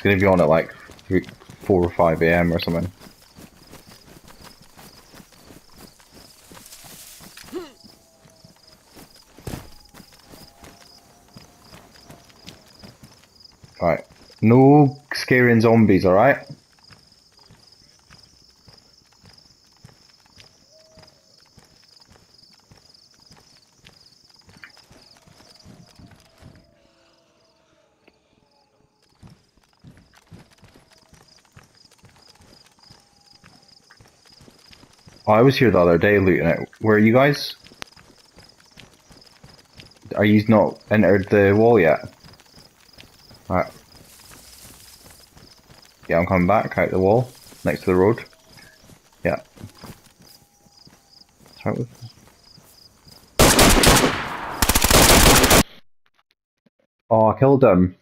gonna be on at like 4 or 5 a.m. or something. Right. No scaring zombies, alright? Oh, I was here the other day looting it. Where are you guys? Are you not entered the wall yet? Right. Yeah, I'm coming back out the wall, next to the road. Yeah. Oh, I killed him.